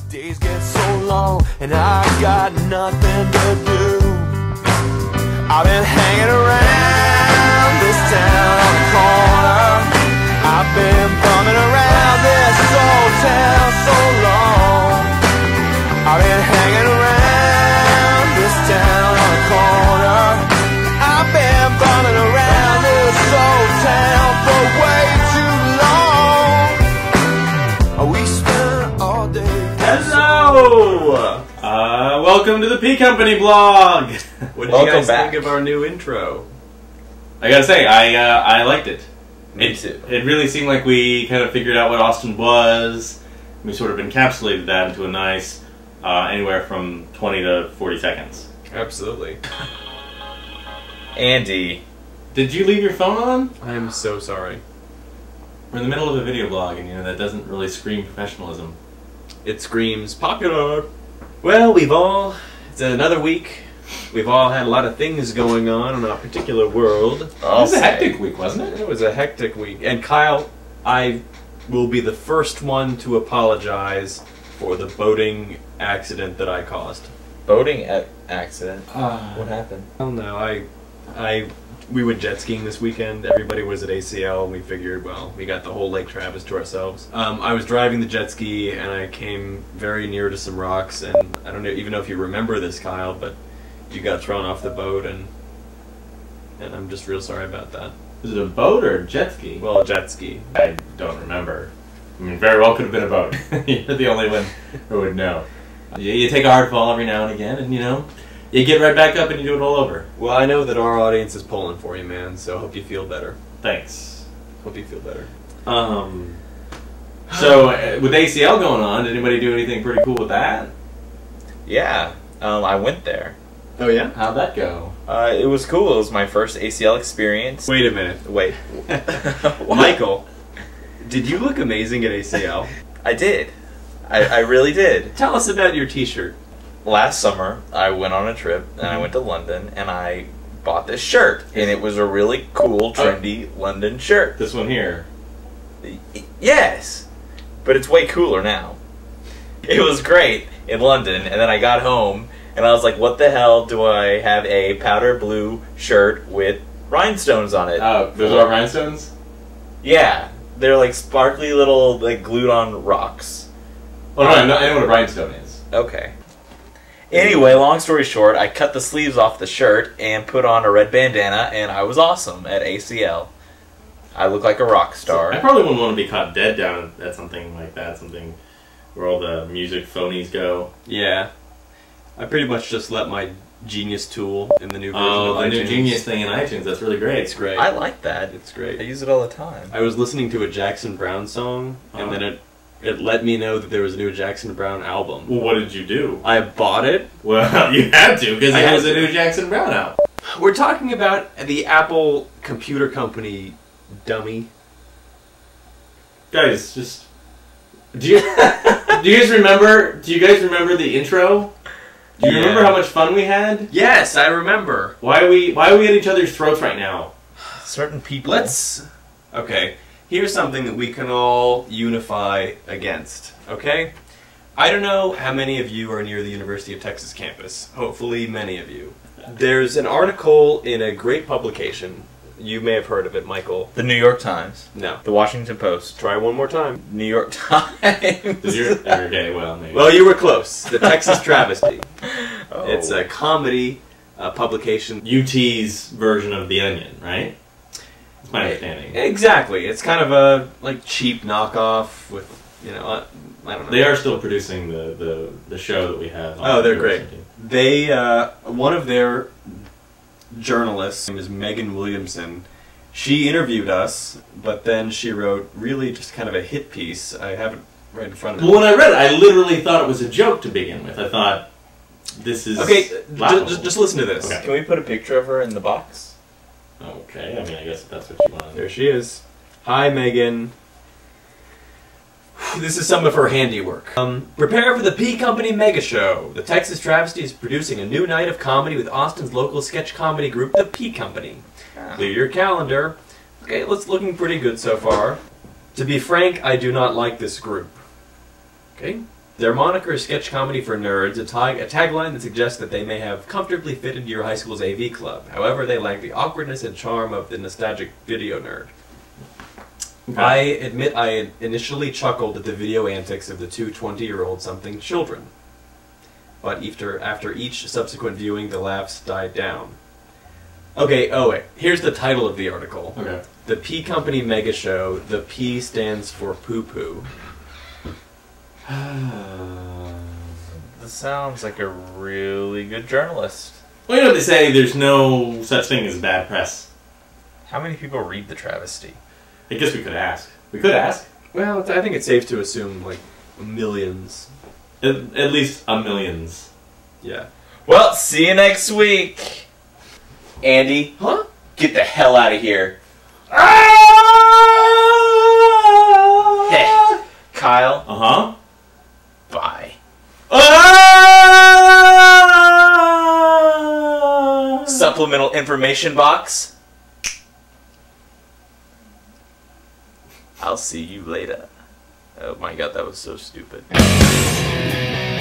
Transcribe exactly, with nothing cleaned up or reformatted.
days get so long and I got nothing to do. I've been hanging around this town on the corner. I've been bumming around this old town so long. I've been hanging around this town on the corner. I've been bumming around this old town for way too long. We spent all day. Hello! Uh, welcome to the P Company blog! What did Welcome you guys back. think of our new intro? I gotta say, I uh, I liked it. Me it, too. It really seemed like we kind of figured out what Austin was. We sort of encapsulated that into a nice, uh, anywhere from twenty to forty seconds. Absolutely. Andy. Did you leave your phone on? I am so sorry. We're in the middle of a video blog, and you know, that doesn't really scream professionalism. It screams popular. Well, we've all, it's another week. We've all had a lot of things going on in our particular world. It was a hectic week, wasn't it? It was a hectic week. And Kyle, I will be the first one to apologize for the boating accident that I caused. Boating a accident? Uh, What happened? I don't know. I, I, we went jet skiing this weekend. Everybody was at A C L, and we figured, well, we got the whole Lake Travis to ourselves. Um, I was driving the jet ski, and I came very near to some rocks, and I don't know, even know if you remember this, Kyle, but you got thrown off the boat, and and I'm just real sorry about that. Was it a boat or a jet ski? Well, a jet ski. I don't remember. I mean, very well could have been a boat. You're the only one who would know. You, you take a hard fall every now and again, and you know, you get right back up and you do it all over. Well, I know that our audience is pulling for you, man, so I hope you feel better. Thanks. Hope you feel better. Um. So, uh, with A C L going on, did anybody do anything pretty cool with that? Yeah. Um, I went there. Oh, yeah? How'd that go? Uh, it was cool. It was my first A C L experience. Wait a minute. Wait. Michael, did you look amazing at A C L? I did. I, I really did. Tell us about your t-shirt. Last summer, I went on a trip, and I went to London, and I bought this shirt. And it was a really cool, trendy London shirt. This one here. Yes! But it's way cooler now. It was great in London, and then I got home, and I was like, what the hell do I have a powder blue shirt with rhinestones on it? Oh, those are rhinestones? Yeah. They're like sparkly little, like, glued on rocks. Oh, no, I know, I know what a rhinestone is. Okay. Anyway, long story short, I cut the sleeves off the shirt and put on a red bandana, and I was awesome at A C L. I look like a rock star. I probably wouldn't want to be caught dead down at something like that, something where all the music phonies go. Yeah. I pretty much just let my Genius tool in the new version Oh, of the iTunes. new Genius thing in iTunes, that's really great. It's great. I like that. It's I great. use it all the time. I was listening to a Jackson Brown song, and Uh-huh. then it it let me know that there was a new Jackson Brown album. Well, what did you do? I bought it. Well, you had to, because I it had was a to. new Jackson Brown album. We're talking about the Apple Computer Company, dummy. Guys, just... Do you, do you guys remember, do you guys remember the intro? Do you Yeah. remember how much fun we had? Yes, I remember. Why are we, why are we at each other's throats right now? Certain people. Let's... Okay, here's something that we can all unify against, okay? I don't know how many of you are near the University of Texas campus. Hopefully many of you. There's an article in a great publication. You may have heard of it, Michael. The New York Times. No. The Washington Post. Try one more time. New York Times. You're, okay, well, maybe. Well, you were close. The Texas Travesty. Oh. It's a comedy uh, publication. U T's version of The Onion, right? That's my understanding. Exactly. It's kind of a like cheap knockoff with, you know, uh, I don't know. They are still producing the, the, the show that we have. on Oh, they're the great. university. They, uh, one of their journalists, her name is Megan Williamson, she interviewed us, but then she wrote really just kind of a hit piece. I have it right in front of me. Well, when I read it, I literally thought it was a joke to begin with. I thought, this is Okay, laughable. just, just listen to this. Okay. Can we put a picture of her in the box? Okay, I mean, I guess if that's what you want. There she is. Hi, Megan. This is some of her handiwork. Um, prepare for the P Company Mega Show. The Texas Travesty is producing a new night of comedy with Austin's local sketch comedy group, the P Company. Clear your calendar. Okay, it's looking pretty good so far. To be frank, I do not like this group. Okay? Their moniker is Sketch Comedy for Nerds, a, tag, a tagline that suggests that they may have comfortably fit into your high school's A V club. However, they lack the awkwardness and charm of the nostalgic video nerd. Okay. I admit I initially chuckled at the video antics of the two twenty-year-old something children. But after, after each subsequent viewing, the laughs died down. Okay, oh wait, here's the title of the article. Okay. The P Company Mega Show. The P stands for poo-poo. This sounds like a really good journalist. Well, you know what they say, there's no such thing as bad press. How many people read the travesty? I guess we could ask. We could ask. Well, it's- I think it's safe to assume, like, millions. At, at least a millions. Yeah. Well, see you next week. Andy, Huh? get the hell out of here. Hey, Kyle, Uh-huh. bye. Ah! Supplemental information box. I'll see you later. Oh my god, that was so stupid.